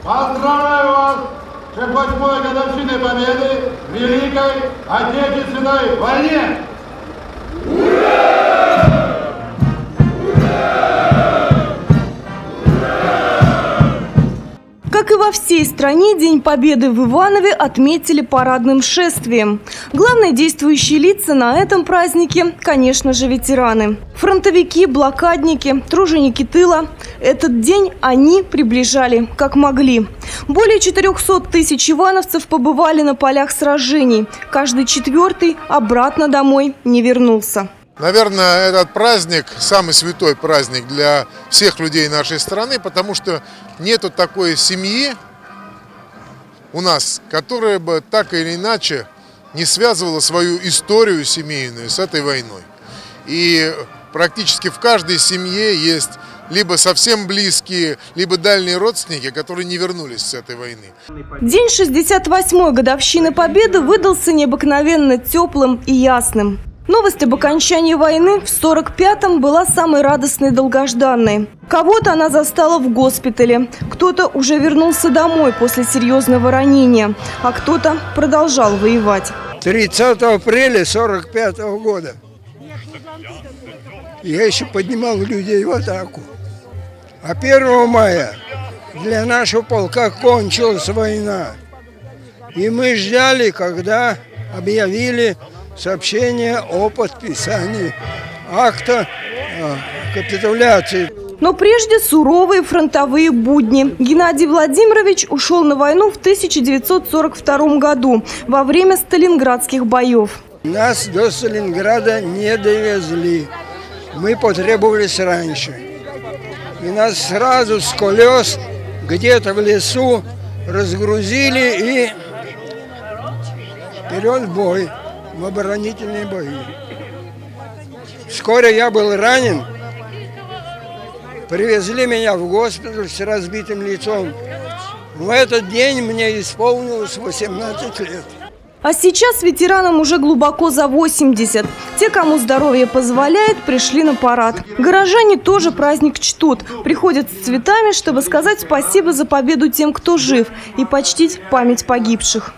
Поздравляю вас с 68-й годовщиной Победы в Великой Отечественной войне! Как и во всей стране, День Победы в Иванове отметили парадным шествием. Главные действующие лица на этом празднике, конечно же, ветераны. Фронтовики, блокадники, труженики тыла. Этот день они приближали как могли. Более 400 тысяч ивановцев побывали на полях сражений. Каждый четвертый обратно домой не вернулся. Наверное, этот праздник самый святой праздник для всех людей нашей страны, потому что нету такой семьи у нас, которая бы так или иначе не связывала свою историю семейную с этой войной. И практически в каждой семье есть либо совсем близкие, либо дальние родственники, которые не вернулись с этой войны. День 68-й годовщины Победы выдался необыкновенно теплым и ясным. Новость об окончании войны в 45-м была самой радостной и долгожданной. Кого-то она застала в госпитале, кто-то уже вернулся домой после серьезного ранения, а кто-то продолжал воевать. 30 апреля 45-го года я еще поднимал людей в атаку. А 1 мая для нашего полка кончилась война. И мы ждали, когда объявили сообщение о подписании акта капитуляции. Но прежде суровые фронтовые будни. Геннадий Владимирович ушел на войну в 1942 году во время сталинградских боев. Нас до Сталинграда не довезли. Мы потребовались раньше. И нас сразу с колес где-то в лесу разгрузили и вперед в бой. В оборонительные бои. Вскоре я был ранен. Привезли меня в госпиталь с разбитым лицом. В этот день мне исполнилось 18 лет. А сейчас ветеранам уже глубоко за 80. Те, кому здоровье позволяет, пришли на парад. Горожане тоже праздник чтут. Приходят с цветами, чтобы сказать спасибо за победу тем, кто жив, и почтить память погибших.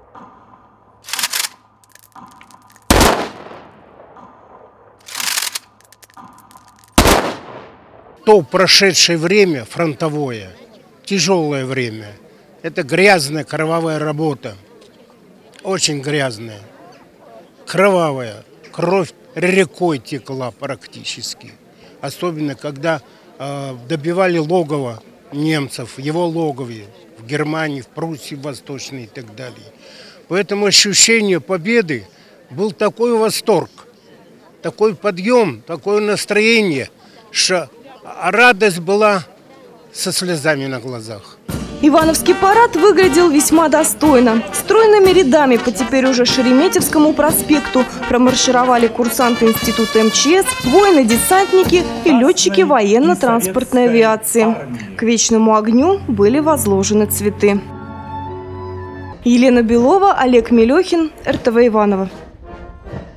То прошедшее время фронтовое, тяжелое время, это грязная кровавая работа, очень грязная, кровавая, кровь рекой текла практически, особенно когда добивали логово немцев, его логовье в Германии, в Пруссии Восточной и так далее. Поэтому ощущение победы был такой восторг, такой подъем, такое настроение, что радость была со слезами на глазах. Ивановский парад выглядел весьма достойно. Стройными рядами по теперь уже Шереметьевскому проспекту промаршировали курсанты института МЧС, воины-десантники и летчики военно-транспортной авиации. К вечному огню были возложены цветы. Елена Белова, Олег Мелехин, РТВ Иваново.